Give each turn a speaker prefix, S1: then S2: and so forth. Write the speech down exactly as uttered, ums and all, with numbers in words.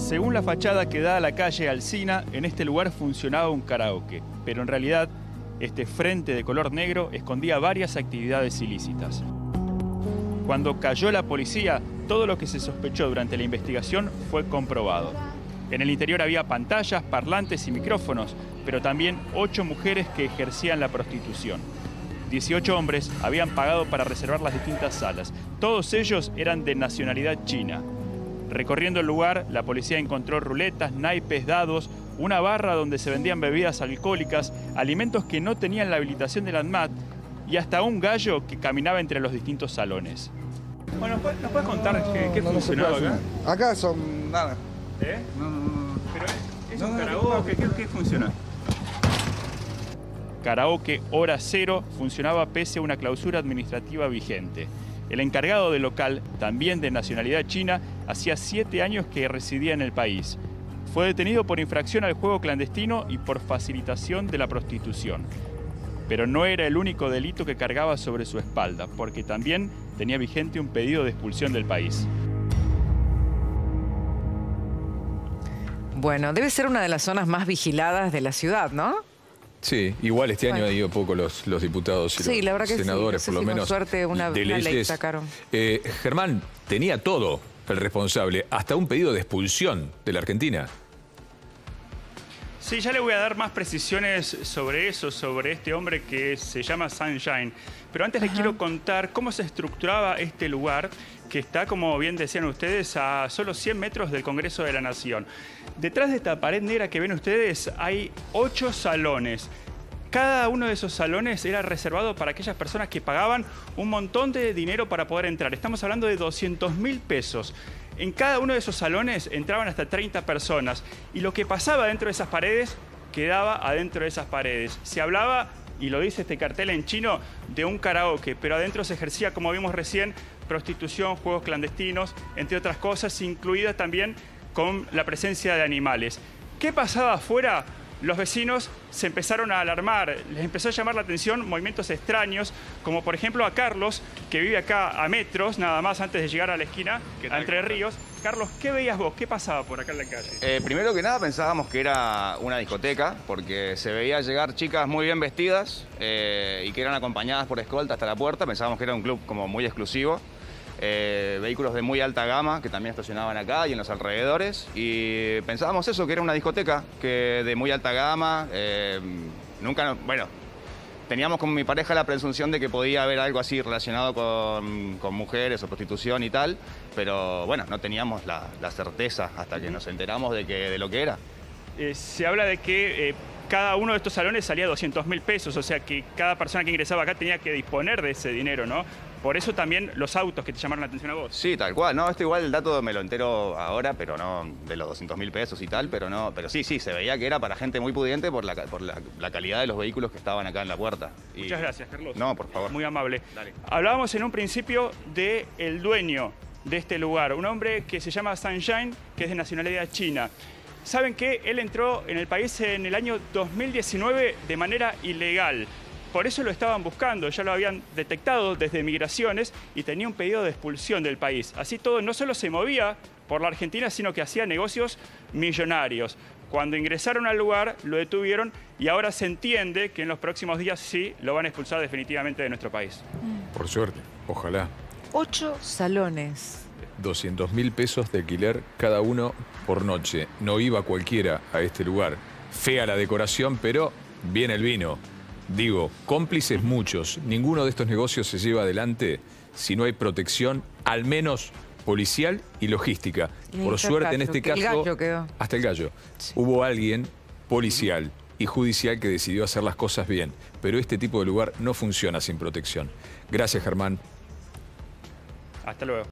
S1: Según la fachada que da a la calle Alsina, en este lugar funcionaba un karaoke, pero en realidad este frente de color negro escondía varias actividades ilícitas. Cuando cayó la policía, todo lo que se sospechó durante la investigación fue comprobado. En el interior había pantallas, parlantes y micrófonos, pero también ocho mujeres que ejercían la prostitución. dieciocho hombres habían pagado para reservar las distintas salas. Todos ellos eran de nacionalidad china. Recorriendo el lugar, la policía encontró ruletas, naipes, dados, una barra donde se vendían bebidas alcohólicas, alimentos que no tenían la habilitación del ANMAT y hasta un gallo que caminaba entre los distintos salones. Bueno, ¿nos puedes contar qué, qué
S2: no, no
S1: funcionaba acá?
S2: Acá son nada.
S1: ¿Eh?
S2: No, no, no.
S1: ¿Pero es, es
S2: No,
S1: un
S2: no,
S1: karaoke? ¿Qué, qué funciona? Karaoke Hora Cero funcionaba pese a una clausura administrativa vigente. El encargado del local, también de nacionalidad china, hacía siete años que residía en el país. Fue detenido por infracción al juego clandestino y por facilitación de la prostitución. Pero no era el único delito que cargaba sobre su espalda, porque también tenía vigente un pedido de expulsión del país.
S3: Bueno, debe ser una de las zonas más vigiladas de la ciudad, ¿no?
S4: Sí, igual este año
S3: Bueno.
S4: han ido poco los, los diputados y
S3: Sí,
S4: los
S3: la verdad que
S4: senadores,
S3: sí. No sé
S4: por lo
S3: si con
S4: menos.
S3: suerte una,
S4: de
S3: una ley
S4: leyes.
S3: sacaron.
S4: Eh, Germán, tenía todo el responsable, hasta un pedido de expulsión de la Argentina.
S1: Sí, ya le voy a dar más precisiones sobre eso, sobre este hombre que se llama Sunshine. Pero antes
S3: Ajá.
S1: les quiero contar cómo se estructuraba este lugar, que está, como bien decían ustedes, a solo cien metros del Congreso de la Nación. Detrás de esta pared negra que ven ustedes hay ocho salones. Cada uno de esos salones era reservado para aquellas personas que pagaban un montón de dinero para poder entrar. Estamos hablando de doscientos mil pesos. En cada uno de esos salones entraban hasta treinta personas. Y lo que pasaba dentro de esas paredes quedaba adentro de esas paredes. Se hablaba, y lo dice este cartel en chino, de un karaoke, pero adentro se ejercía, como vimos recién, prostitución, juegos clandestinos, entre otras cosas, incluidas también con la presencia de animales. ¿Qué pasaba afuera? Los vecinos se empezaron a alarmar, les empezó a llamar la atención movimientos extraños, como por ejemplo a Carlos, que vive acá a metros, nada más antes de llegar a la esquina, a Entre Ríos. Carlos, ¿qué veías vos? ¿Qué pasaba por acá en la calle?
S5: Eh, primero que nada pensábamos que era una discoteca, porque se veía llegar chicas muy bien vestidas eh, y que eran acompañadas por escolta hasta la puerta. Pensábamos que era un club como muy exclusivo. Eh, vehículos de muy alta gama que también estacionaban acá y en los alrededores, y pensábamos eso, que era una discoteca que de muy alta gama. Eh, nunca, bueno, teníamos con mi pareja la presunción de que podía haber algo así relacionado con, con mujeres o prostitución y tal, pero bueno, no teníamos la, la certeza hasta que nos enteramos de, que, de lo que era.
S1: Eh, se habla de que eh, cada uno de estos salones salía doscientos mil pesos, o sea que cada persona que ingresaba acá tenía que disponer de ese dinero, ¿no? Por eso también los autos que te llamaron la atención a vos.
S5: Sí, tal cual. No, esto igual el dato me lo entero ahora, pero no de los doscientos mil pesos y tal, pero no, pero sí, sí, se veía que era para gente muy pudiente por la, por la, la calidad de los vehículos que estaban acá en la puerta. Y...
S1: Muchas gracias, Carlos.
S5: No, por favor.
S1: Muy amable.
S5: Dale.
S1: Hablábamos en un principio del dueño de este lugar, un hombre que se llama Sunshine, que es de nacionalidad china. Saben que él entró en el país en el año dos mil diecinueve de manera ilegal. Por eso lo estaban buscando, ya lo habían detectado desde Migraciones y tenía un pedido de expulsión del país. Así todo, no solo se movía por la Argentina, sino que hacía negocios millonarios. Cuando ingresaron al lugar, lo detuvieron y ahora se entiende que en los próximos días sí lo van a expulsar definitivamente de nuestro país.
S4: Por suerte, ojalá.
S3: Ocho salones.
S4: doscientos mil pesos de alquiler cada uno por noche. No iba cualquiera a este lugar. Fea la decoración, pero bien el vino. Digo, cómplices muchos. Ninguno de estos negocios se lleva adelante si no hay protección, al menos policial y logística.
S3: Y ahí
S4: Por
S3: está el
S4: suerte, en
S3: gallo,
S4: este
S3: que el
S4: caso,
S3: gallo quedó.
S4: hasta el gallo, hubo alguien policial y judicial que decidió hacer las cosas bien. Pero este tipo de lugar no funciona sin protección. Gracias, Germán.
S1: Hasta luego.